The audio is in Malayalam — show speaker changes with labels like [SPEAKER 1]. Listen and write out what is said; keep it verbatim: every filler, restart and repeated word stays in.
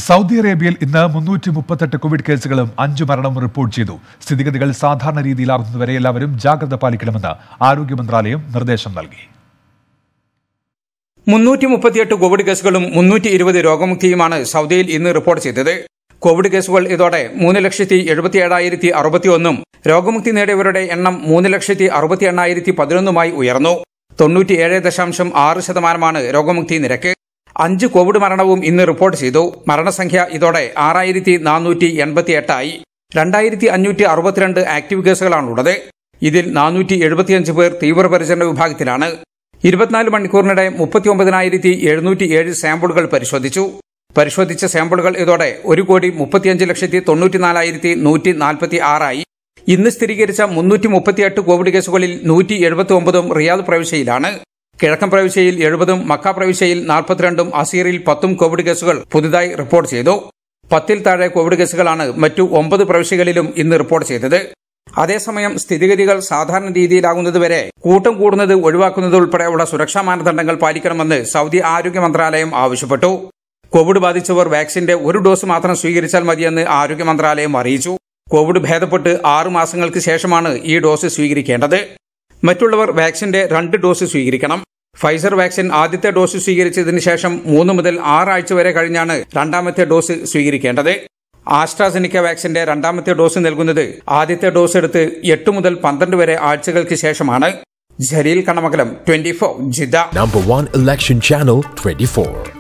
[SPEAKER 1] സൗദി അറേബ്യയിൽ ഇന്ന് മുന്നൂറ്റി മുപ്പത്തെട്ട് കോവിഡ് കേസുകളും അഞ്ചു മരണവും റിപ്പോർട്ട് ചെയ്തു. സ്ഥിതിഗതികൾ സാധാരണ രീതിയിലാകുന്നതുവരെ എല്ലാവരും ജാഗ്രത പാലിക്കണമെന്ന് ആരോഗ്യ മന്ത്രാലയം നിർദ്ദേശം നൽകി.
[SPEAKER 2] മുന്നൂറ്റി മുപ്പത്തിയെട്ട് കോവിഡ് കേസുകളും മുന്നൂറ്റി ഇരുപത് രോഗമുക്തിയുമാണ് സൗദിയിൽ ഇന്ന് റിപ്പോർട്ട് ചെയ്തത്. കോവിഡ് കേസുകൾ ഇതോടെ മൂന്ന് ലക്ഷത്തി എഴുപത്തി ഏഴായിരത്തി അറുപത്തി ഒന്നും രോഗമുക്തി നേടിയവരുടെ എണ്ണം മൂന്ന് ലക്ഷത്തി അറുപത്തി എണ്ണായിരത്തി പതിനൊന്നുമായി ഉയർന്നു. തൊണ്ണൂറ്റിയേഴ് ദശാംശം ആറ് ശതമാനമാണ് രോഗമുക്തി നിരക്ക്. അഞ്ച് കോവിഡ് മരണവും ഇന്ന് റിപ്പോർട്ട് ചെയ്തു. മരണസംഖ്യ ഇതോടെ ആറായിരത്തി നാനൂറ്റി എൺപത്തി എട്ടായി. രണ്ടായിരത്തി അഞ്ഞൂറ്റി അറുപത്തിരണ്ട് ആക്റ്റീവ് കേസുകളാണുള്ളത്. ഇതിൽ നാനൂറ്റി എഴുപത്തിയഞ്ച് പേർ തീവ്രപരിചരണ വിഭാഗത്തിലാണ്. ഇരുപത്തിനാല് മണിക്കൂറിനിടെ മുപ്പത്തി ഒമ്പതിനായിരത്തി എഴുന്നൂറ്റി ഏഴ് സാമ്പിളുകൾ പരിശോധിച്ചു. പരിശോധിച്ച സാമ്പിളുകൾ ഇതോടെ ഒരു കോടി മുപ്പത്തിയഞ്ച് ലക്ഷത്തി തൊണ്ണൂറ്റിനാലായിരത്തി നൂറ്റി നാൽപ്പത്തി ആറായി. ഇന്ന് സ്ഥിരീകരിച്ച മുന്നൂറ്റി മുപ്പത്തിയെട്ട് കോവിഡ് കേസുകളിൽ നൂറ്റി എഴുപത്തി ഒമ്പതും റിയാദ് പ്രവിശ്യയിലാണ്. കിഴക്കൻ പ്രവിശ്യയിൽ എഴുപതും മക്ക പ്രവിശ്യയിൽ നാൽപ്പത്തിരണ്ടും അസീറിൽ പത്തും കോവിഡ് കേസുകൾ പുതുതായി റിപ്പോർട്ട് ചെയ്തു. പത്തിൽ താഴെ കോവിഡ് കേസുകളാണ് മറ്റു ഒമ്പത് പ്രവിശ്യകളിലും ഇന്ന് റിപ്പോർട്ട് ചെയ്തത്. അതേസമയം സ്ഥിതിഗതികൾ സാധാരണ രീതിയിലാകുന്നതുവരെ കൂട്ടം കൂടുന്നത് ഒഴിവാക്കുന്നത് ഉൾപ്പെടെയുള്ള സുരക്ഷാ മാനദണ്ഡങ്ങൾ പാലിക്കണമെന്ന് സൗദി ആരോഗ്യ മന്ത്രാലയം ആവശ്യപ്പെട്ടു. കോവിഡ് ബാധിച്ചവർ വാക്സിന്റെ ഒരു ഡോസ് മാത്രം സ്വീകരിച്ചാൽ മതിയെന്ന് ആരോഗ്യ മന്ത്രാലയം അറിയിച്ചു. കോവിഡ് ഭേദപ്പെട്ട് ആറു മാസങ്ങൾക്ക് ശേഷമാണ് ഈ ഡോസ് സ്വീകരിക്കേണ്ടത്. മറ്റുള്ളവർ വാക്സിന്റെ രണ്ട് ഡോസ് സ്വീകരിക്കണം. ഫൈസർ വാക്സിൻ ആദ്യത്തെ ഡോസ് സ്വീകരിച്ചതിന് ശേഷം മൂന്ന് മുതൽ ആറാഴ്ച വരെ കഴിഞ്ഞാണ് രണ്ടാമത്തെ ഡോസ് സ്വീകരിക്കേണ്ടത്. ആസ്ട്രാസെനിക്ക വാക്സിന്റെ രണ്ടാമത്തെ ഡോസ് നൽകുന്നത് ആദ്യത്തെ ഡോസ് എടുത്ത് എട്ട് മുതൽ പന്ത്രണ്ട് വരെ ആഴ്ചകൾക്ക് ശേഷമാണ്. Jaleel Kanamakalam, twenty four, Jeddah.
[SPEAKER 3] Number one election channel, twenty-four.